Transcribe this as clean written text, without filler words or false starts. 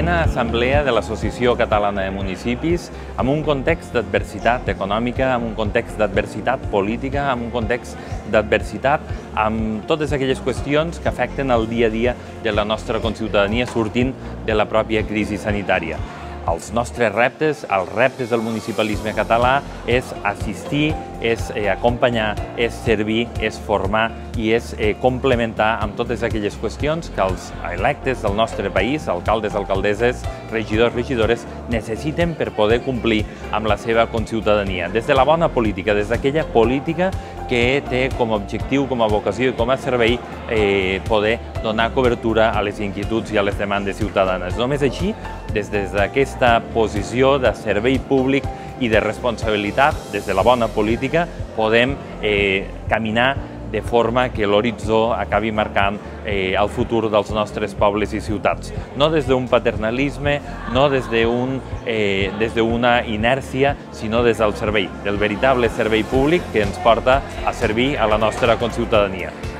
5a Assemblea de l'Associació Catalana de Municipis, en un context d'adversitat econòmica, en un context d'adversitat política, en un context d'adversitat amb totes aquelles qüestions que afecten el dia a dia de la nostra conciutadania sortint de la pròpia crisi sanitària. Els nostres reptes, els reptes del municipalisme català, és assistir, és acompanyar, és servir, és formar i és complementar amb totes aquelles qüestions que els electes del nostre país, alcaldes, alcaldesses, regidors, regidores, necessiten per poder complir amb la seva conciutadania. Des de la bona política, des d'aquella política que té com a objectiu, com a vocació i com a servei poder donar cobertura a les inquietuds i a les demandes ciutadanes. Només així, des d'aquesta posició de servei públic i de responsabilitat, des de la bona política, podem caminar de forma que l'horitzó acabi marcant el futur dels nostres pobles i ciutats. No des d'un paternalisme, no des d'una inèrcia, sinó des del servei, del veritable servei públic que ens porta a servir a la nostra conciutadania.